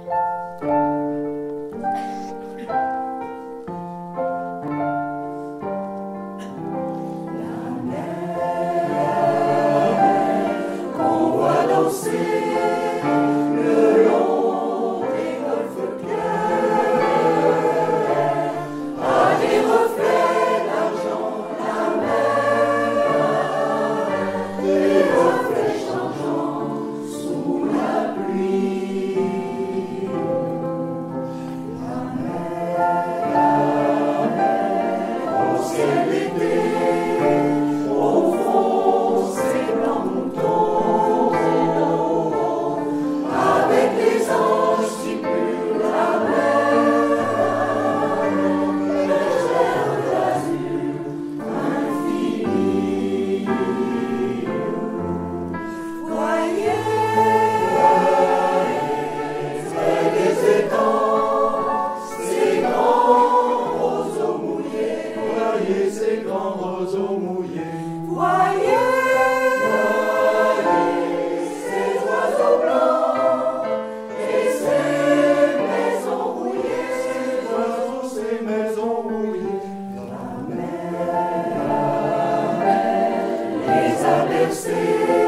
Ces grands roseaux mouillés. Voyez, ces oiseaux blancs et ces maisons rouillées. Ces oiseaux, ces maisons rouillées. La mer les a bercés.